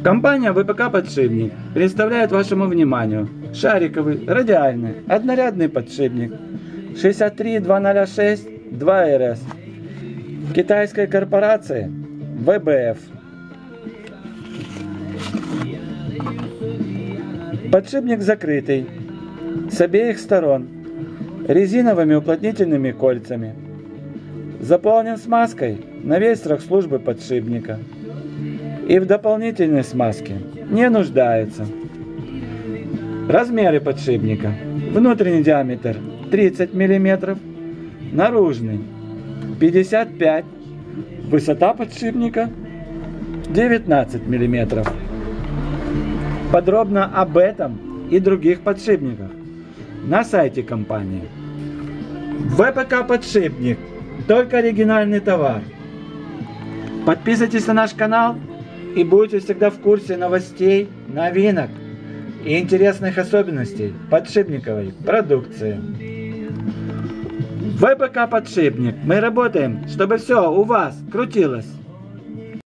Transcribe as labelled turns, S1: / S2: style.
S1: Компания ВПК «Подшипник» представляет вашему вниманию шариковый, радиальный, однорядный подшипник 63206 2РС китайской корпорации ВБФ. Подшипник закрытый с обеих сторон резиновыми уплотнительными кольцами. Заполнен смазкой на весь срок службы подшипника. И в дополнительной смазке не нуждается. Размеры подшипника. Внутренний диаметр 30 мм, наружный 55 мм, высота подшипника 19 мм. Подробно об этом и других подшипниках на сайте компании. ВПК «Подшипник» – только оригинальный товар. Подписывайтесь на наш канал и будете всегда в курсе новостей, новинок и интересных особенностей подшипниковой продукции. ВПК «Подшипник». Мы работаем, чтобы все у вас крутилось.